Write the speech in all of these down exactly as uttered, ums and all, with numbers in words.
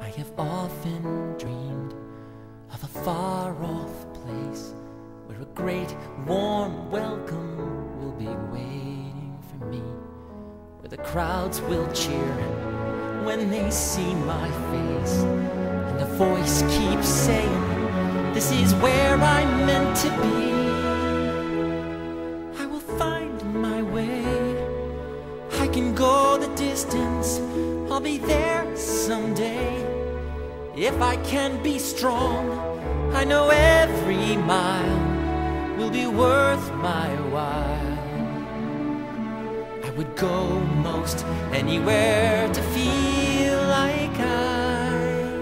I have often dreamed of a far-off place where a great warm welcome will be waiting for me, where the crowds will cheer when they see my face, and a voice keeps saying, this is where I'm meant to be. I will find my way, I can go the distance, I'll be there someday. If I can be strong, I know every mile will be worth my while. I would go most anywhere to feel like I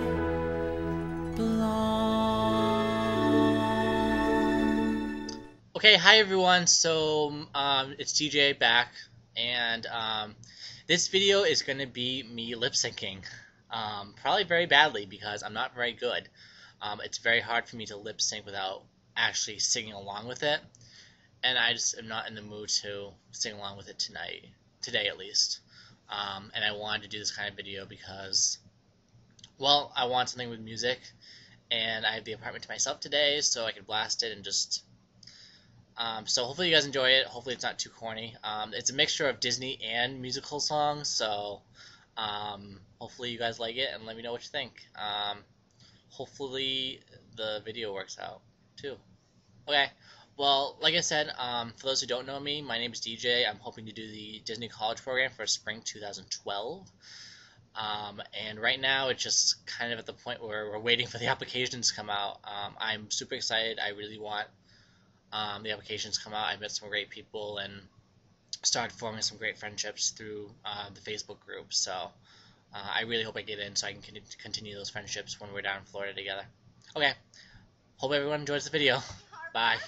belong. Okay, hi everyone. So um, it's D J back, and um, this video is going to be me lip syncing, um, probably very badly because I'm not very good. Um, it's very hard for me to lip sync without actually singing along with it, and I just am not in the mood to sing along with it tonight, today at least. Um, and I wanted to do this kind of video because, well, I want something with music, and I have the apartment to myself today, so I can blast it and just. Um, so hopefully you guys enjoy it. Hopefully it's not too corny. Um, it's a mixture of Disney and musical songs, so um, hopefully you guys like it and let me know what you think. Um, hopefully the video works out too. Okay, well, like I said, um, for those who don't know me, my name is D J. I'm hoping to do the Disney College program for spring two thousand twelve. Um, and right now it's just kind of at the point where we're waiting for the applications to come out. Um, I'm super excited. I really want Um, the applications come out. I met some great people and started forming some great friendships through uh, the Facebook group. So uh, I really hope I get in so I can con continue those friendships when we're down in Florida together. Okay, hope everyone enjoys the video. Bye.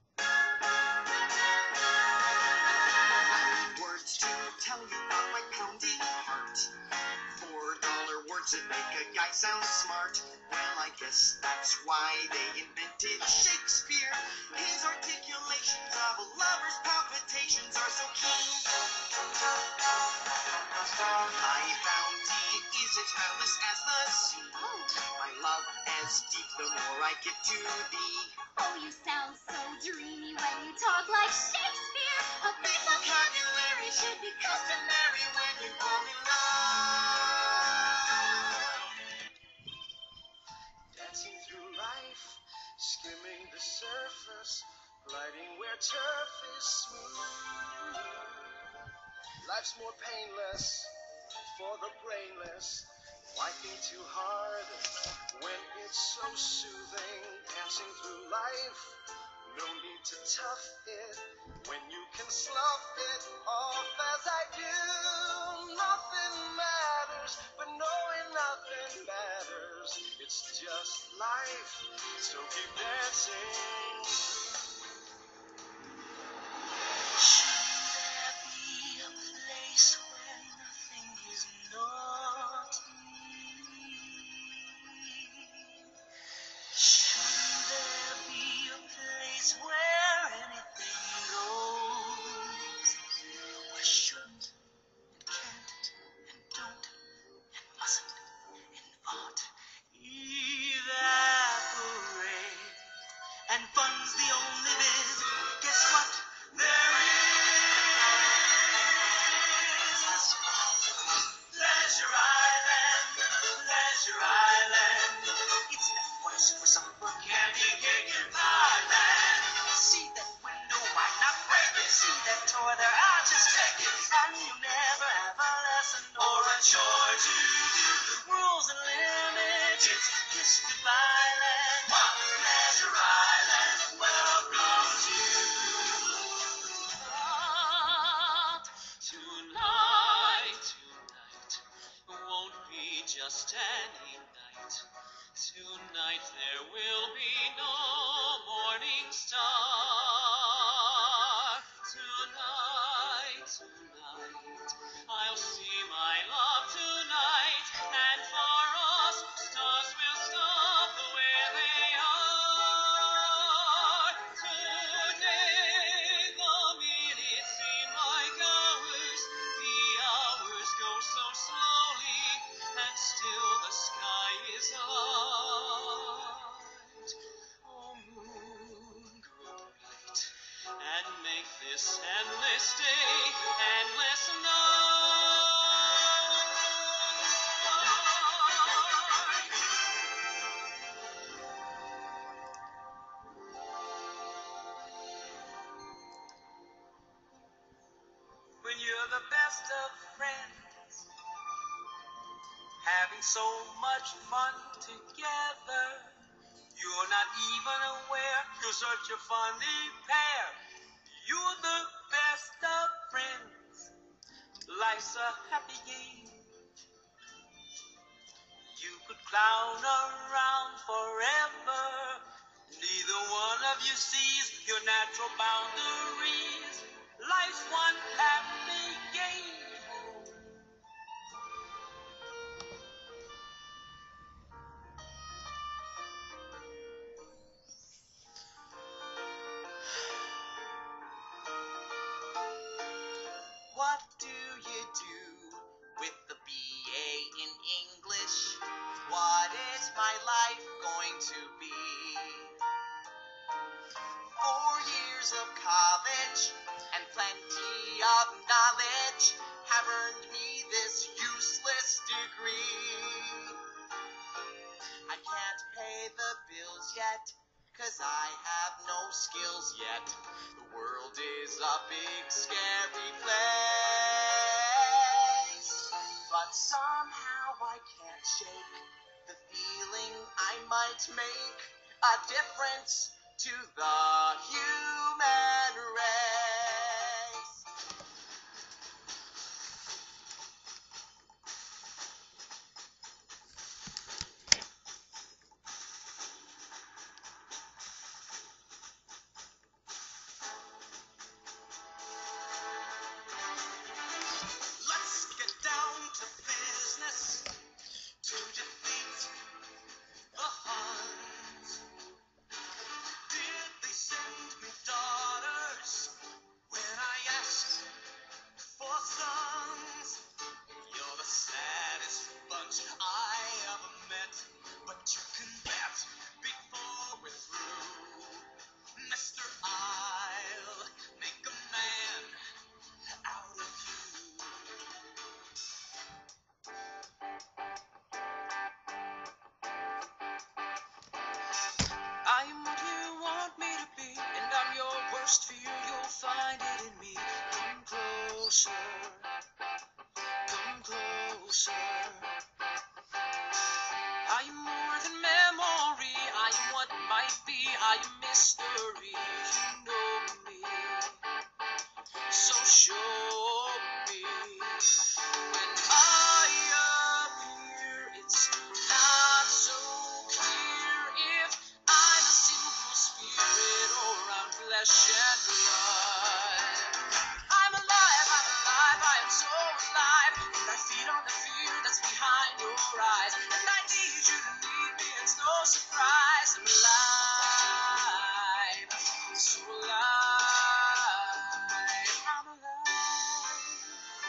Words to tell you about my pounding heart. Four dollar words that make a guy sound smart. Well, I guess that's why they invented Shakespeare. His articulations of a lover's palpitations are so keen. My bounty is as boundless as the sea. My love as deep the more I get to thee. Oh, you sound so dreamy when you talk like Shakespeare. A big vocabulary should be Customary when you fall in love. Dancing through life, skimming the surface, gliding where turf is smooth. Life's more painless for the brainless. Why think too hard when it's so soothing? Dancing through life, no need to tough it when you can slough it off as I do. Nothing matters, but knowing nothing matters. It's just life, so keep dancing. Should there be a place where nothing is not me? Should there be a place where anything goes? Where shouldn't and can't and don't and mustn't and ought evaporate, and fun's the only bit. Guess what? There is Leisure Island, Leisure Island. It's that what's for supper, candy cake and pie land. See that window, why not break it? See that toy there, I'll just take it. And you never have a lesson or a chore to do. Rules and limits, it's kiss goodbye land. Leisure Island, welcome to. Tonight, tonight won't be just any night. Tonight there will be no morning star. Tonight, tonight I'll see my love tonight, and for us stars will stop the way they are. Today the minutes seem like hours, the hours go so slowly, and still the sky is light. Oh, moon, grow late and make this endless day endless night. When you're the best of friends, having so much fun together, you're not even aware you're such a funny pair. You're the best of friends. Life's a happy game. You could clown around forever. Neither one of you sees your natural boundaries. Life's one happy game. What do you do with the B A in English? What is my life going to be? Four years of college and plenty of knowledge have earned me this useless degree. I can't pay the bills yet, 'cause I have no skills yet. The world is a big scary place, but somehow I can't shake the feeling I might make a difference to the human race. Let's get down to business to defeat the Huns. Did they send me daughters when I asked for sons? You're the saddest bunch I ever met, but you can bet before we're through, mister, I'll make a man out of you. I am what you want me to be, and I'm your worst fear. You'll find it in me. Come closer, come closer. I am more than memory. I am what might be. I am mystery. You know me, so show me. When I appear, it's not so clear if I'm a simple spirit or I'm flesh and blood. I'm alive, I'm alive, I am so alive. And I feed on the fear that's behind your eyes. And I need you to need me, it's no surprise. I'm alive, so alive. I'm alive.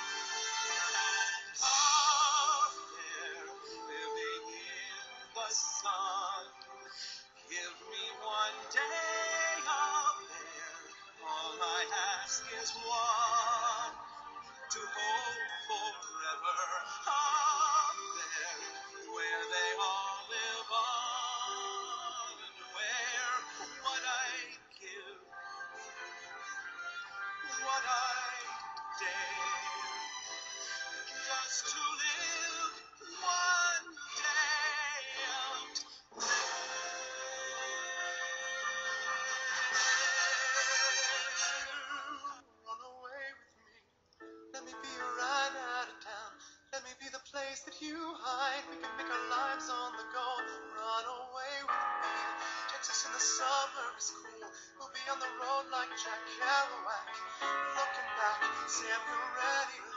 Up there, living in the sun. Give me one day up there. All I ask is one, to hold forever. Up there, where they all live on, and where what I give, what I dare, just to live one day out there. Run away with me. Let me be your ride out of town. Let me be the place that you hide. We can make our lives on the go. Run away with me. Texas in the summer is cool. We'll be on the road like Jack Kerouac. Looking back, Samuel ready.